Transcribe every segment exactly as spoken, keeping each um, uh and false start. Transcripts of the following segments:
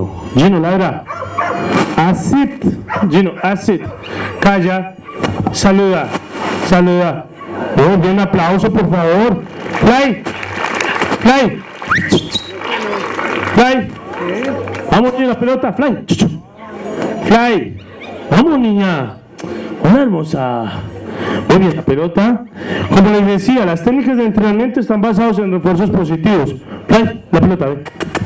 Gino. Gino, ladra. Acid. Gino, acid. Calla. Saluda. Saluda. Muy bien, aplauso, por favor. Fly. Fly. Fly. Vamos, niña, la pelota. Fly. Fly. Vamos, niña. Hola, hermosa. Muy bien, la pelota. Como les decía, las técnicas de entrenamiento están basadas en refuerzos positivos. Fly. La pelota, ve.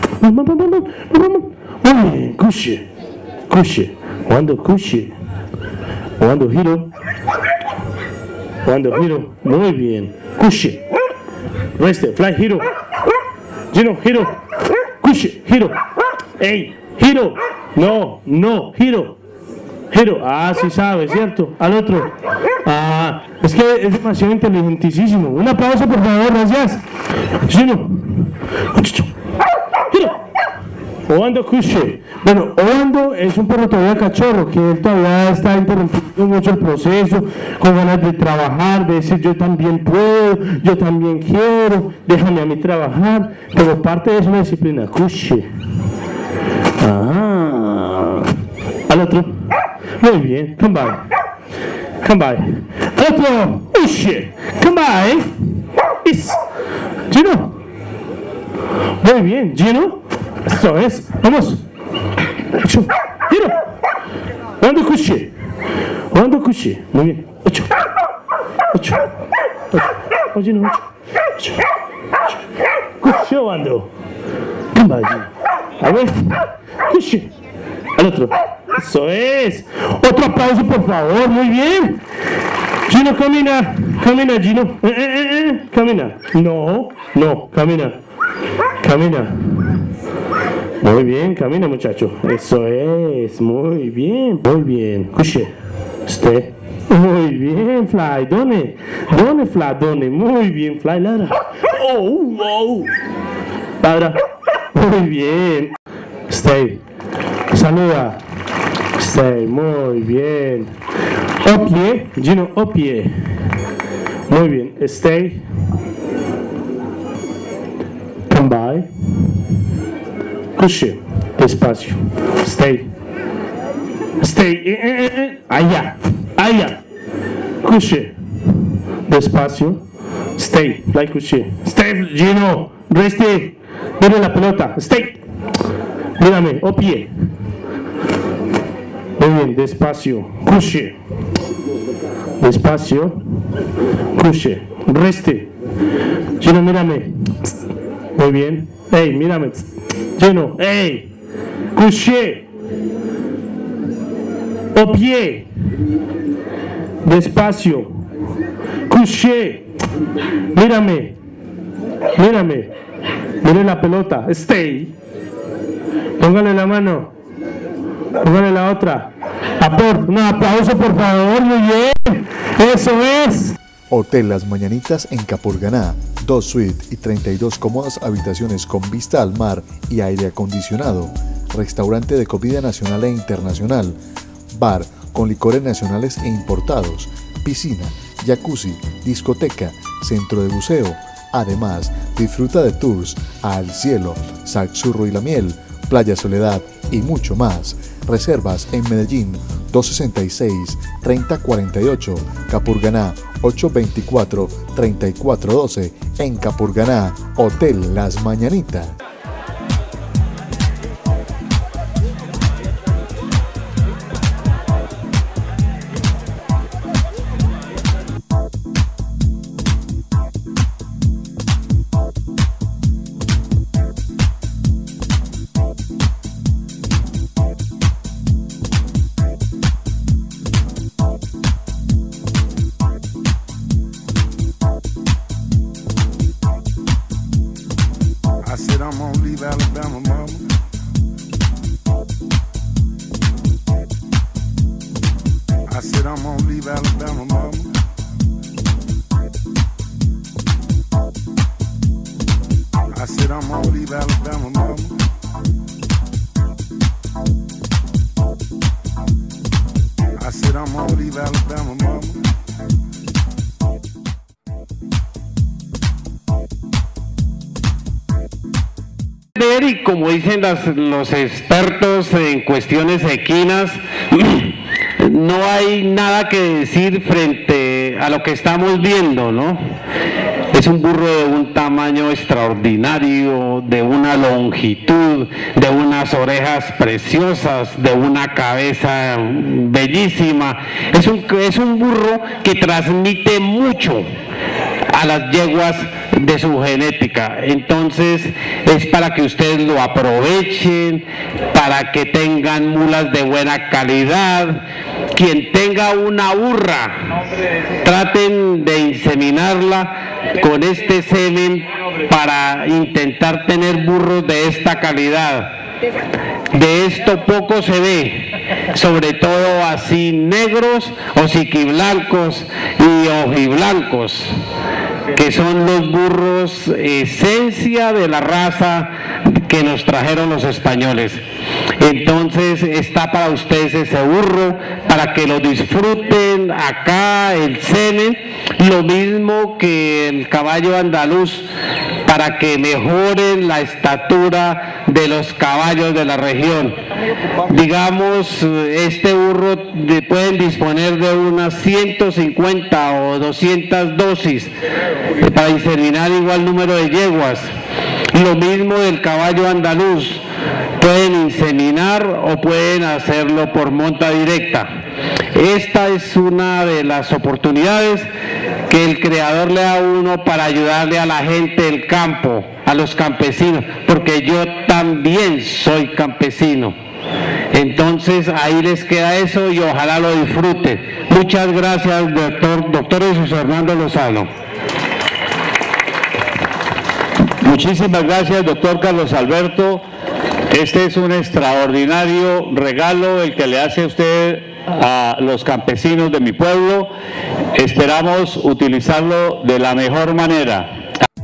Muy bien. Cushe. Cushe. Cuando cushe. Cuando giro. Cuando giro. Muy bien. Cushe. Reste. Fly. Giro. Gino. Giro. Cushe. Giro. Ey. Giro. No. No. Giro. Giro. Ah, sí sabe, ¿cierto? Al otro. Ah, es que es demasiado inteligentísimo. Un aplauso, por favor. Gracias. Gino. Giro. Obando Cushe. Bueno, Obando es un perro todavía cachorro, que él todavía está interrumpiendo mucho el proceso, con ganas de trabajar, de decir yo también puedo, yo también quiero, déjame a mí trabajar, pero parte de eso es una disciplina. Cushe. Ah. Al otro. Muy bien. Come by. Come by. Al otro. Cushe. Come by. Is. Gino. Muy bien. Gino. Eso es. Vamos. Ocho. Giro. Cuando Cushe. Cuando Cushe. Muy bien. Ocho. Ocho. Ocho. Ocho. No, ocho. Ocho. Cushe Obando. Come by. A ver. Cushe. Al otro. Eso es. Otro aplauso, por favor. Muy bien. Gino, camina. Camina, Gino. Eh, eh, eh, eh. Camina. No. No. Camina. Camina. Muy bien, camina, muchacho. Eso es, muy bien, muy bien. Cushe. Usted. Muy bien, Fly. ¿Dónde? ¿Dónde, Fly? ¿Dónde? Muy bien, Fly. Ladra. Oh, oh. Ladra. Muy bien. Stay. Saluda. Stay. Muy bien. O pie. Gino, o pie. Muy bien. Stay. Come by. Cushe. Despacio. Stay. Stay. Eh, eh, eh. Allá. Allá. Cushe. Despacio. Stay. Like Cushe. Stay, Gino. Reste. Mira la pelota. Stay. Mírame. O pie. Muy bien. Despacio. Cushe. Despacio. Cushe. Reste. Gino, mírame. Muy bien. Hey, mírame. Gino, hey. Cushe. O pie. Despacio. Cushe. Mírame. Mírame. Mire la pelota. Stay. Póngale la mano. Póngale la otra. Aport. Un aplauso, por favor. Muy bien. Eso es. Hotel Las Mañanitas en Capurganá. Dos suites y treinta y dos cómodas habitaciones con vista al mar y aire acondicionado. Restaurante de comida nacional e internacional. Bar con licores nacionales e importados. Piscina, jacuzzi, discoteca, centro de buceo. Además, disfruta de tours a El Cielo, Saxurro y la Miel, Playa Soledad y mucho más. Reservas en Medellín dos sesenta y seis, treinta cuarenta y ocho, Capurganá ocho veinticuatro, treinta y cuatro doce, en Capurganá, Hotel Las Mañanitas. meter y como dicen las, los expertos en cuestiones equinas, no hay nada que decir frente a lo que estamos viendo, ¿no? Es un burro de un tamaño extraordinario, de una longitud, de unas orejas preciosas, de una cabeza bellísima. Es un, es un burro que transmite mucho a las yeguas de su genética. Entonces es para que ustedes lo aprovechen, para que tengan mulas de buena calidad. Quien tenga una burra, traten de inseminarla con este semen para intentar tener burros de esta calidad. De esto poco se ve, sobre todo así negros o siquiblancos y ojiblancos, que son los burros esencia de la raza que nos trajeron los españoles. Entonces está para ustedes ese burro, para que lo disfruten acá, el semen, lo mismo que el caballo andaluz, para que mejoren la estatura de los caballos de la región. Digamos, este burro de, pueden disponer de unas ciento cincuenta o doscientas dosis para inseminar igual número de yeguas. Lo mismo del caballo andaluz, pueden inseminar o pueden hacerlo por monta directa. Esta es una de las oportunidades que el Creador le da a uno para ayudarle a la gente del campo, a los campesinos, porque yo también soy campesino. Entonces ahí les queda eso y ojalá lo disfruten. Muchas gracias, doctor, doctor Jesús Fernando Lozano. Muchísimas gracias, doctor Carlos Alberto. Este es un extraordinario regalo el que le hace usted a los campesinos de mi pueblo. Esperamos utilizarlo de la mejor manera.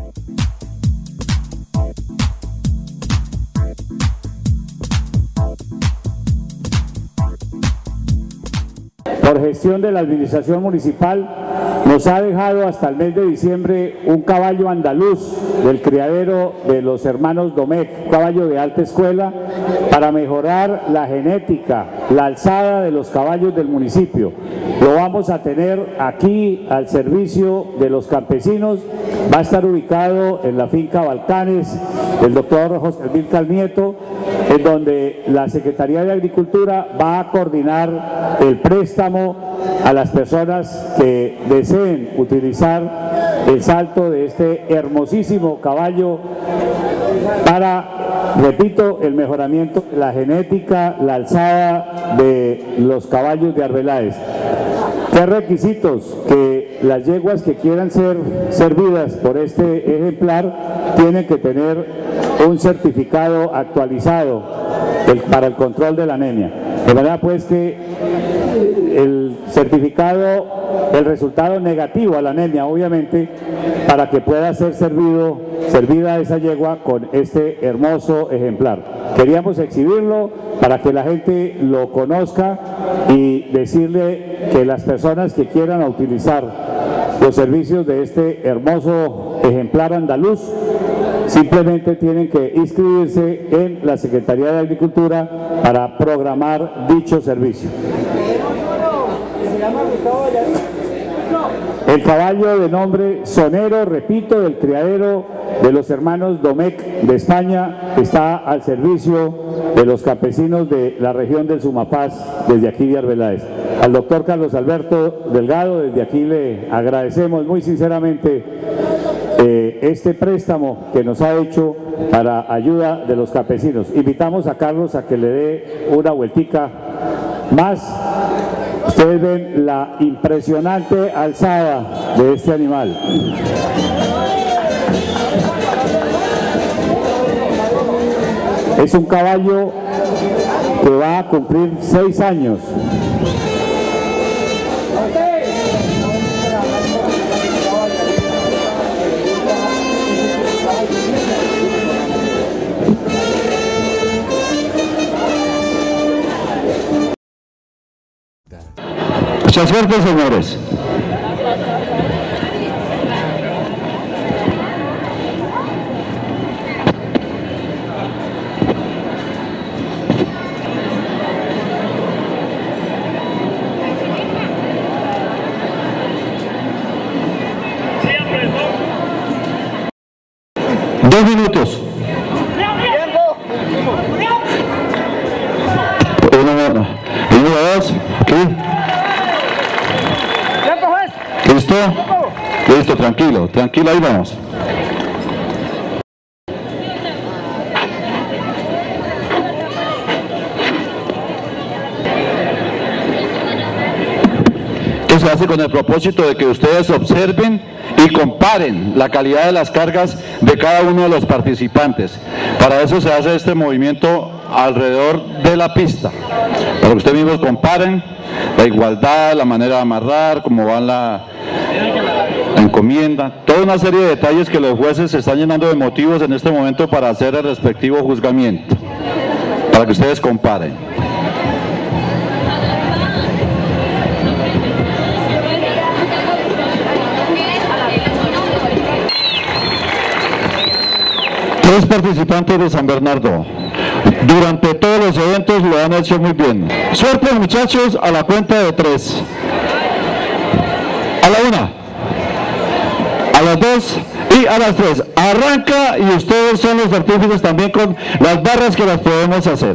Por gestión de la administración municipal, nos ha dejado hasta el mes de diciembre un caballo andaluz del criadero de los hermanos Domecq, un caballo de alta escuela, para mejorar la genética, la alzada de los caballos del municipio. Lo vamos a tener aquí al servicio de los campesinos. Va a estar ubicado en la finca Balcanes del doctor José Milcar Nieto, en donde la Secretaría de Agricultura va a coordinar el préstamo a las personas que deseen utilizar el salto de este hermosísimo caballo para, repito, el mejoramiento de la genética, la alzada de los caballos de Arbeláez. ¿Qué requisitos? Que las yeguas que quieran ser servidas por este ejemplar tienen que tener un certificado actualizado el, para el control de la anemia. De manera pues que el certificado, el resultado negativo a la anemia, obviamente, para que pueda ser servido, servida esa yegua con este hermoso ejemplar. Queríamos exhibirlo para que la gente lo conozca y decirle que las personas que quieran utilizar los servicios de este hermoso ejemplar andaluz simplemente tienen que inscribirse en la Secretaría de Agricultura para programar dicho servicio. El caballo de nombre Sonero, repito, del criadero de los hermanos Domecq de España, está al servicio de los campesinos de la región del Sumapaz, desde aquí de Arbeláez. Al doctor Carlos Alberto Delgado, desde aquí le agradecemos muy sinceramente eh, este préstamo que nos ha hecho para ayuda de los campesinos. Invitamos a Carlos a que le dé una vueltica más. Ustedes ven la impresionante alzada de este animal. Es un caballo que va a cumplir seis años. Mucha suerte, señores. ¿Listo? Listo, tranquilo, tranquilo, ahí vamos. Esto se hace con el propósito de que ustedes observen y comparen la calidad de las cargas de cada uno de los participantes. Para eso se hace este movimiento alrededor de la pista, para que ustedes mismos comparen la igualdad, la manera de amarrar, cómo va la, la encomienda, toda una serie de detalles que los jueces se están llenando de motivos en este momento para hacer el respectivo juzgamiento, para que ustedes comparen. Tres participantes de San Bernardo. Durante todos los eventos lo han hecho muy bien. Suerte, muchachos, a la cuenta de tres. A la una, a las dos y a las tres. Arranca y ustedes son los artífices también con las barras que las podemos hacer.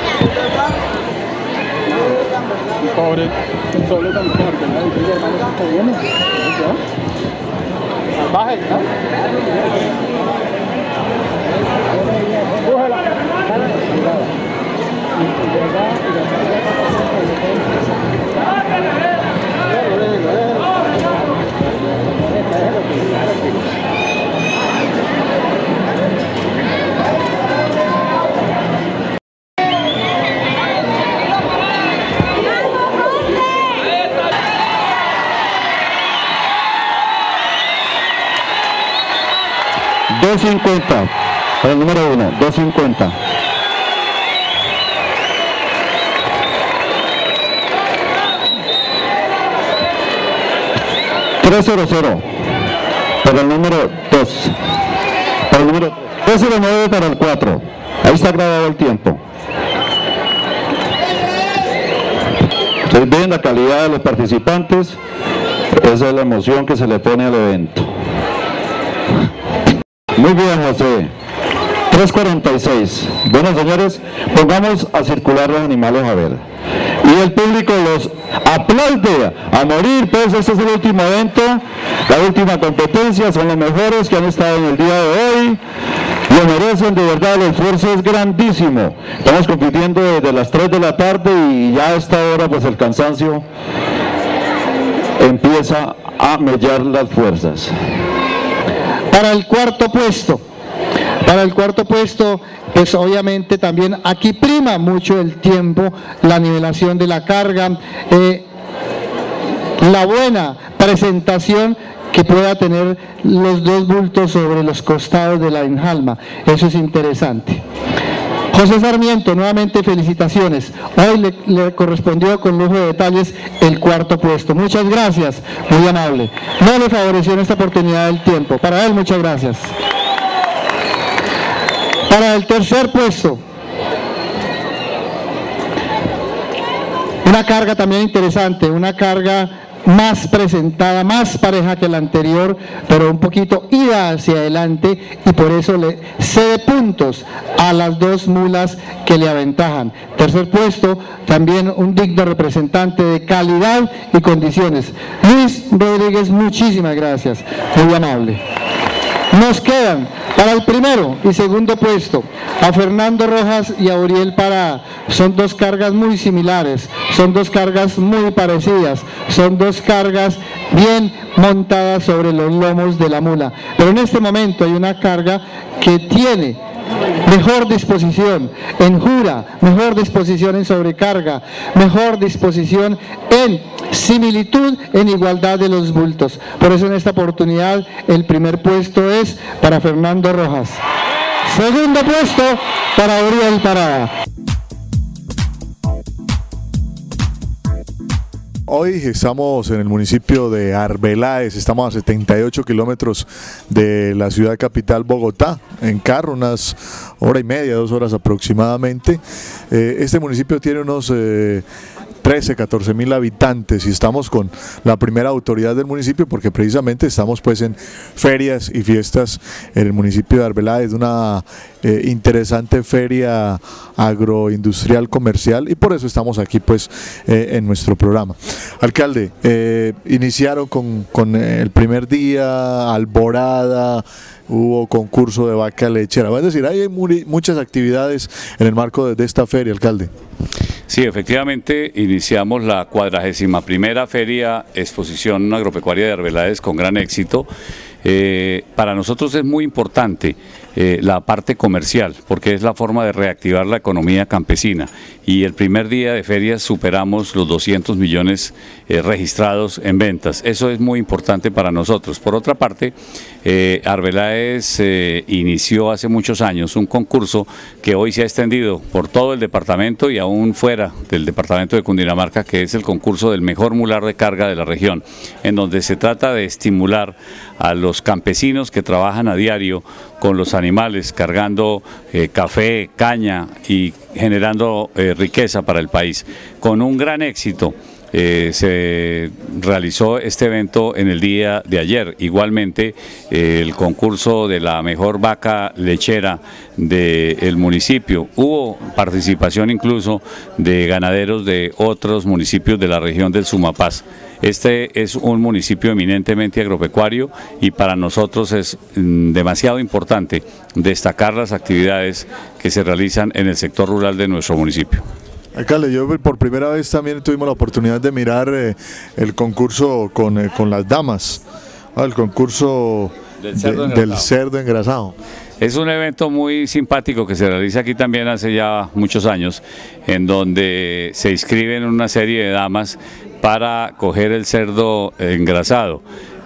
dos cincuenta para el número uno, dos cincuenta. tres cero cero para el número dos. Para el número tres cero nueve para el cuatro. Ahí está grabado el tiempo. Ustedes ven la calidad de los participantes. Esa es la emoción que se le pone al evento. Muy bien, José. tres cuarenta y seis. Bueno, señores, pongamos a circular los animales a ver. Y el público los aplaude a morir, pues este es el último evento, la última competencia, son los mejores que han estado en el día de hoy. Lo merecen, de verdad, el esfuerzo es grandísimo. Estamos compitiendo desde las tres de la tarde y ya a esta hora pues el cansancio empieza a mellar las fuerzas. Para el cuarto puesto, para el cuarto puesto, pues obviamente también aquí prima mucho el tiempo, la nivelación de la carga, eh, la buena presentación que pueda tener los dos bultos sobre los costados de la enjalma, eso es interesante. José Sarmiento, nuevamente felicitaciones. Hoy le, le correspondió con lujo de detalles el cuarto puesto. Muchas gracias, muy amable. No le favoreció en esta oportunidad el tiempo. Para él, muchas gracias. Para el tercer puesto, una carga también interesante, una carga más presentada, más pareja que la anterior, pero un poquito ida hacia adelante y por eso le cede puntos a las dos mulas que le aventajan. Tercer puesto, también un digno representante de calidad y condiciones. Luis Rodríguez, muchísimas gracias, muy amable. Nos quedan para el primero y segundo puesto a Fernando Rojas y a Uriel Parada. Son dos cargas muy similares, son dos cargas muy parecidas, son dos cargas bien montadas sobre los lomos de la mula. Pero en este momento hay una carga que tiene mejor disposición en jura, mejor disposición en sobrecarga, mejor disposición en similitud, en igualdad de los bultos. Por eso en esta oportunidad el primer puesto es para Fernando Rojas. Segundo puesto para Uriel Parada. Hoy estamos en el municipio de Arbeláez, estamos a setenta y ocho kilómetros de la ciudad capital Bogotá, en carro, unas hora y media, dos horas aproximadamente. Eh, este municipio tiene unos eh, trece, catorce mil habitantes y estamos con la primera autoridad del municipio porque precisamente estamos pues en ferias y fiestas en el municipio de Arbeláez, una eh, interesante feria agroindustrial comercial y por eso estamos aquí pues eh, en nuestro programa. Alcalde, eh, iniciaron con, con el primer día, alborada, hubo concurso de vaca lechera, es decir, hay muy, muchas actividades en el marco de, de esta feria, alcalde. Sí, efectivamente iniciamos la cuadragésima primera Feria Exposición Agropecuaria de Arbeláez con gran éxito. Eh, para nosotros es muy importante eh, la parte comercial porque es la forma de reactivar la economía campesina y el primer día de ferias superamos los doscientos millones eh, registrados en ventas. Eso es muy importante para nosotros. Por otra parte, eh, Arbeláez eh, inició hace muchos años un concurso que hoy se ha extendido por todo el departamento y aún fuera del departamento de Cundinamarca, que es el concurso del mejor mular de carga de la región, en donde se trata de estimular a los campesinos que trabajan a diario con los animales, cargando eh, café, caña y generando eh, riqueza para el país. Con un gran éxito eh, se realizó este evento en el día de ayer. Igualmente eh, el concurso de la mejor vaca lechera del municipio. Hubo participación incluso de ganaderos de otros municipios de la región del Sumapaz. Este es un municipio eminentemente agropecuario y para nosotros es demasiado importante destacar las actividades que se realizan en el sector rural de nuestro municipio. Alcalde, yo por primera vez también tuvimos la oportunidad de mirar eh, el concurso con, eh, con las damas, ¿no? El concurso del cerdo, de, del cerdo engrasado. Es un evento muy simpático que se realiza aquí también hace ya muchos años, en donde se inscriben una serie de damas para coger el cerdo engrasado.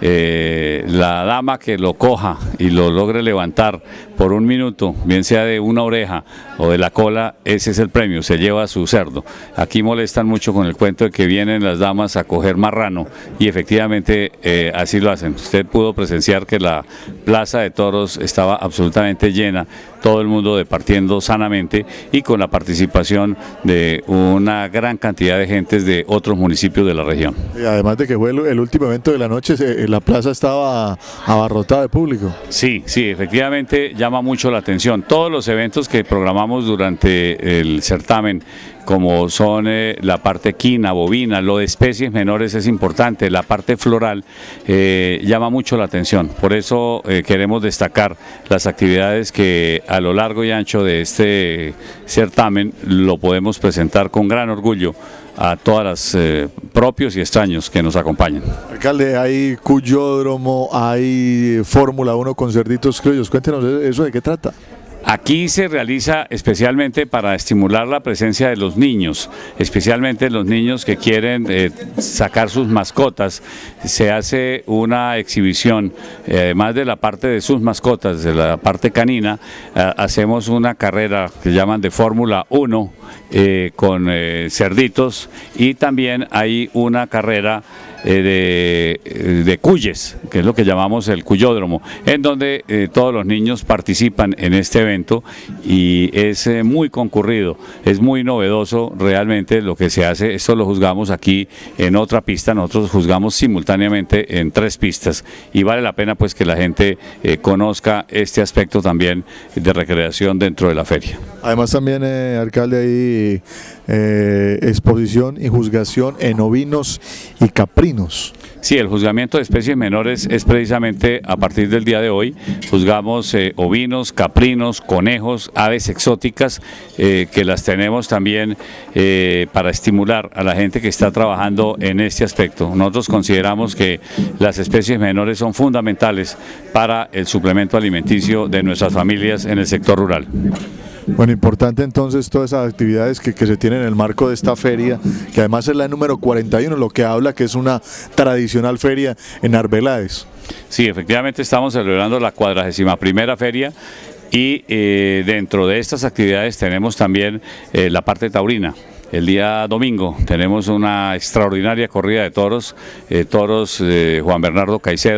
Eh, la dama que lo coja y lo logre levantar por un minuto, bien sea de una oreja o de la cola, ese es el premio, se lleva su cerdo. Aquí molestan mucho con el cuento de que vienen las damas a coger marrano y efectivamente eh, así lo hacen. Usted pudo presenciar que la plaza de toros estaba absolutamente llena, todo el mundo departiendo sanamente y con la participación de una gran cantidad de gentes de otros municipios de la región. Y además de que fue el, el último evento de la noche, se, la plaza estaba abarrotada de público. Sí, sí, efectivamente llama mucho la atención. Todos los eventos que programamos durante el certamen, como son eh, la parte equina, bovina, lo de especies menores es importante, la parte floral eh, llama mucho la atención. Por eso eh, queremos destacar las actividades que a lo largo y ancho de este certamen lo podemos presentar con gran orgullo a todas las eh, propios y extraños que nos acompañan. Alcalde, hay cuyódromo, hay Fórmula uno con cerditos criollos, cuéntenos eso, ¿de qué trata? Aquí se realiza especialmente para estimular la presencia de los niños, especialmente los niños que quieren eh, sacar sus mascotas. Se hace una exhibición, eh, además de la parte de sus mascotas, de la parte canina, eh, hacemos una carrera que llaman de Fórmula uno eh, con eh, cerditos y también hay una carrera Eh, de, de cuyes, que es lo que llamamos el cuyódromo, en donde eh, todos los niños participan en este evento y es eh, muy concurrido, es muy novedoso realmente lo que se hace. Esto lo juzgamos aquí en otra pista, nosotros juzgamos simultáneamente en tres pistas y vale la pena pues que la gente eh, conozca este aspecto también de recreación dentro de la feria. Además también, eh, alcalde, hay eh, exposición y juzgación en ovinos y caprinos. Sí, el juzgamiento de especies menores es precisamente a partir del día de hoy. Juzgamos eh, ovinos, caprinos, conejos, aves exóticas, eh, que las tenemos también eh, para estimular a la gente que está trabajando en este aspecto. Nosotros consideramos que las especies menores son fundamentales para el suplemento alimenticio de nuestras familias en el sector rural. Bueno, importante entonces todas esas actividades que, que se tienen en el marco de esta feria, que además es la número cuarenta y uno, lo que habla que es una tradicional feria en Arbeláez. Sí, efectivamente estamos celebrando la cuadragésima primera feria y eh, dentro de estas actividades tenemos también eh, la parte taurina. El día domingo tenemos una extraordinaria corrida de toros, eh, toros eh, Juan Bernardo Caicedo,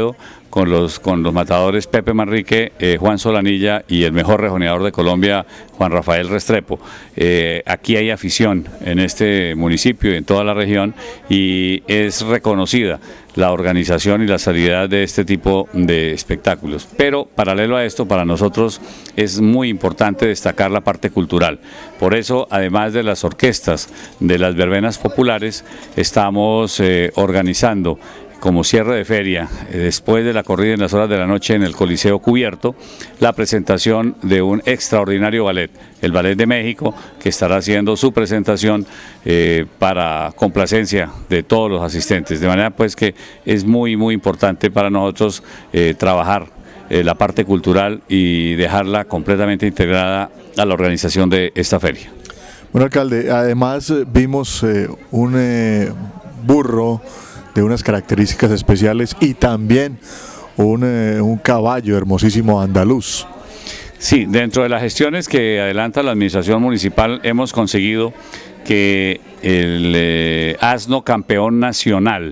con los, con los matadores Pepe Manrique, eh, Juan Solanilla y el mejor rejoneador de Colombia, Juan Rafael Restrepo. Eh, aquí hay afición en este municipio y en toda la región, y es reconocida la organización y la seriedad de este tipo de espectáculos. Pero paralelo a esto, para nosotros es muy importante destacar la parte cultural. Por eso, además de las orquestas, de las verbenas populares, estamos eh, organizando como cierre de feria, eh, después de la corrida en las horas de la noche en el Coliseo Cubierto, la presentación de un extraordinario ballet, el Ballet de México, que estará haciendo su presentación eh, para complacencia de todos los asistentes. De manera pues que es muy, muy importante para nosotros eh, trabajar eh, la parte cultural y dejarla completamente integrada a la organización de esta feria. Bueno, alcalde, además vimos eh, un eh, burro de unas características especiales y también un, eh, un caballo hermosísimo andaluz. Sí, dentro de las gestiones que adelanta la administración municipal hemos conseguido que el eh, asno campeón nacional,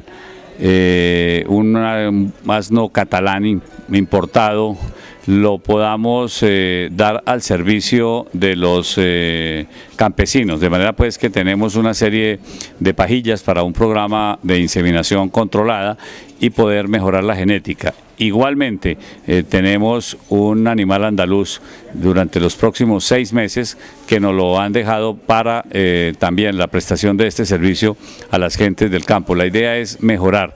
eh, un, un asno catalán importado, lo podamos eh, dar al servicio de los eh, campesinos, de manera pues que tenemos una serie de pajillas para un programa de inseminación controlada y poder mejorar la genética. Igualmente eh, tenemos un animal andaluz durante los próximos seis meses que nos lo han dejado para eh, también la prestación de este servicio a las gentes del campo. La idea es mejorar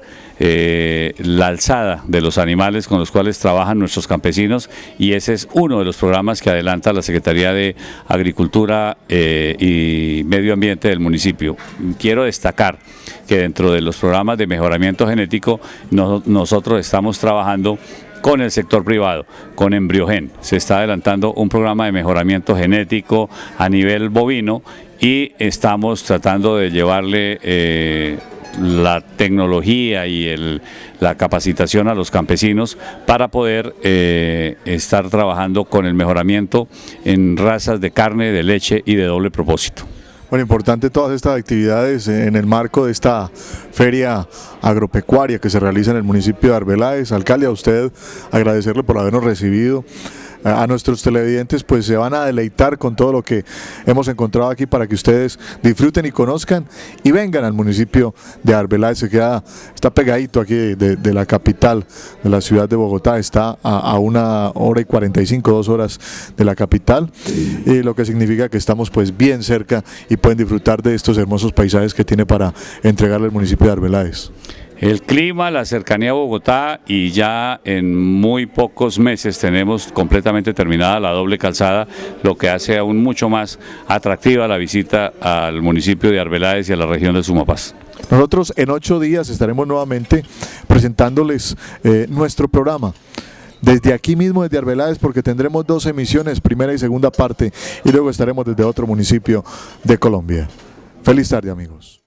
Eh, la alzada de los animales con los cuales trabajan nuestros campesinos, y ese es uno de los programas que adelanta la Secretaría de Agricultura eh, y Medio Ambiente del municipio. Quiero destacar que dentro de los programas de mejoramiento genético no, nosotros estamos trabajando con el sector privado, con Embriogen. Se está adelantando un programa de mejoramiento genético a nivel bovino y estamos tratando de llevarle eh, la tecnología y el, la capacitación a los campesinos para poder eh, estar trabajando con el mejoramiento en razas de carne, de leche y de doble propósito. Bueno, importante todas estas actividades en el marco de esta feria agropecuaria que se realiza en el municipio de Arbeláez. Alcalde, a usted agradecerle por habernos recibido. A nuestros televidentes pues se van a deleitar con todo lo que hemos encontrado aquí para que ustedes disfruten y conozcan y vengan al municipio de Arbeláez. Se queda, está pegadito aquí de, de la capital de la ciudad de Bogotá, está a, a una hora y cuarenta y cinco, dos horas de la capital, y lo que significa que estamos pues bien cerca y pueden disfrutar de estos hermosos paisajes que tiene para entregarle al municipio de Arbeláez. El clima, la cercanía a Bogotá, y ya en muy pocos meses tenemos completamente terminada la doble calzada, lo que hace aún mucho más atractiva la visita al municipio de Arbeláez y a la región de Sumapaz. Nosotros en ocho días estaremos nuevamente presentándoles eh, nuestro programa. Desde aquí mismo, desde Arbeláez, porque tendremos dos emisiones, primera y segunda parte, y luego estaremos desde otro municipio de Colombia. Feliz tarde, amigos.